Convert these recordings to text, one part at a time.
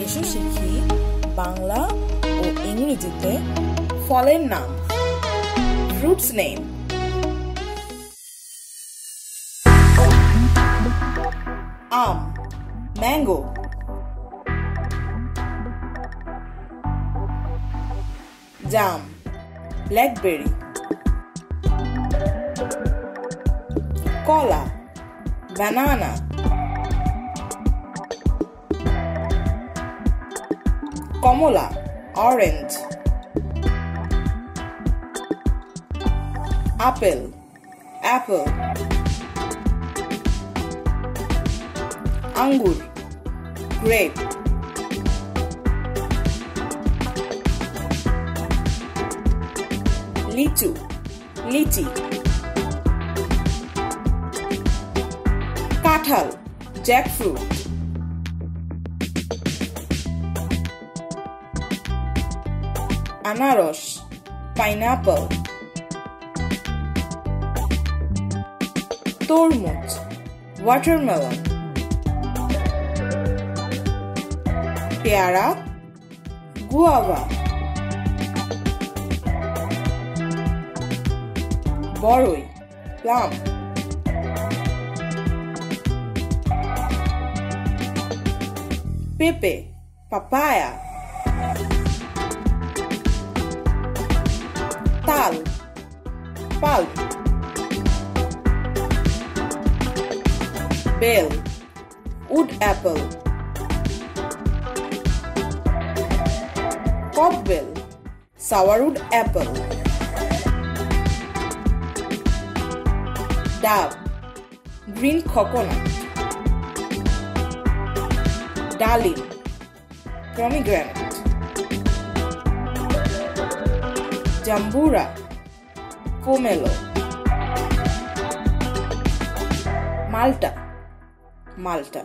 এসো শিখি বাংলা ও ইংরেজিতে ফলের নাম। Fruits name. আম, ম্যাঙ্গো। জাম, ব্ল্যাকবেরি। কলা, banana। কমলা, orange। আপেল, apple। আঙ্গুর, grape। লিচু, লিচি। কাঁঠাল, জ্যাকফ্রুট। আনারস, পাইনাপল। তরমুজ, ওয়াটারমেলন। পেয়ারা, গুয়াভা। বড়ই, প্লাম। পেঁপে, পাপায়া। তাল, পাল্ম। বেল, উড অ্যাপল। কদবেল, সাওয়ারউড অ্যাপল। ডাব, গ্রিন কোকোনাট। ডালিম, পমিগ্রেনেট। জাম্বুরা, পোমেলো। মাল্টা, মাল্টা।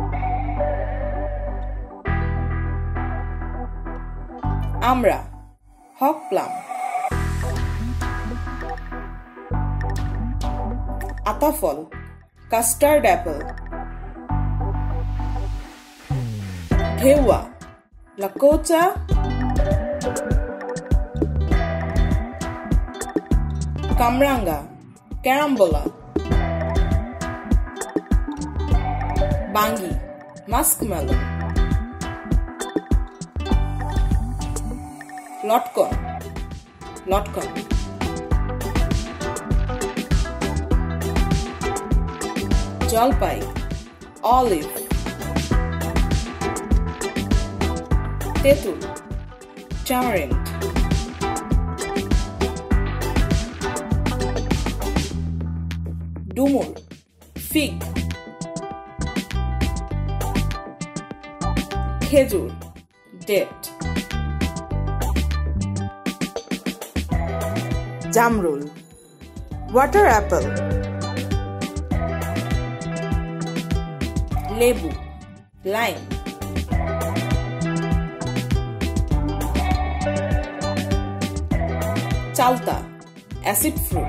আমড়া, হক প্লাম। আতাফল, কাস্টার্ড অ্যাপল। ঢেউয়া, লাকোচা। কামরাঙ্গা, ক্যারাম্বোলা। বাঙ্গি, মাস্কমেলন। লটকন, লটকন। জলপাই, অলিভ। তেঁতুল, ট্যামারিন্ড। ডুমুর, ফিগ। খেজুর, ডেট। জামরুল, ওয়াটার অ্যাপল। লেবু, লাইম। চালতা, অ্যাসিড ফ্রুট।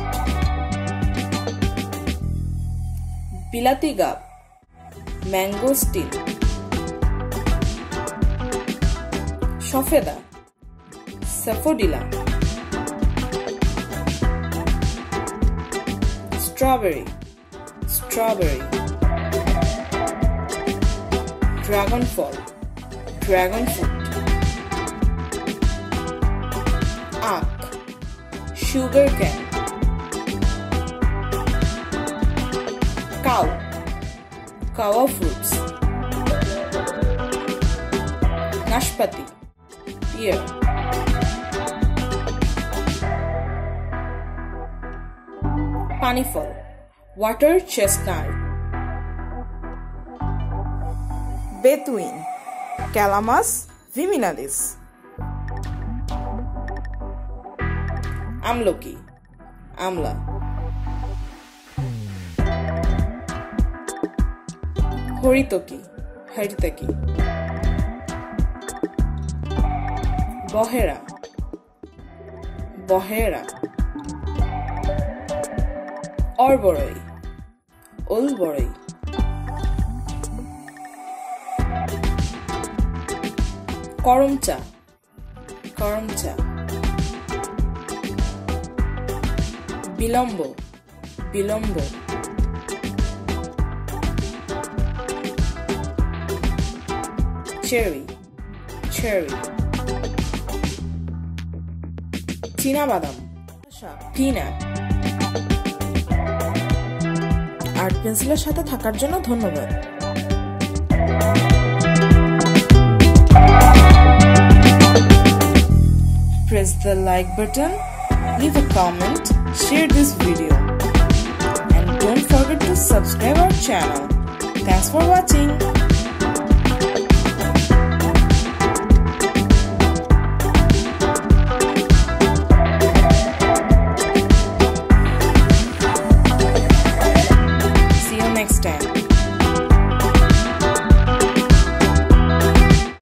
বিলাতি গাব, ম্যাঙ্গোস্টিন। সফেদা, স্যাফোডিলা। Strawberry, strawberry. ড্রাগন ফল, ড্রাগন ফ্রুট। আখ, সুগার ক্যান। কাউ, কাওয়া ফ্রুটস। নাশপাতি, পিয়ার। পানিফল, ওয়াটার চেস্টনাট। বেতুইন, ক্যালামাস ভিমিনালিস। আমলকি, আমলা। হরিতকি, হরিতকি। বহেরা, বহেরা। অরবরই, ওলবরই। করমচা, করমচা। বিলম্ব, বিলম্ব। Cherry, cherry. চীনাবাদাম, পিনাট। আর্ট পেন্সিলের সাথে থাকার জন্য ধন্যবাদ। Press the like button, leave a comment, share this video, and don't forget to subscribe our channel. Thanks for watching.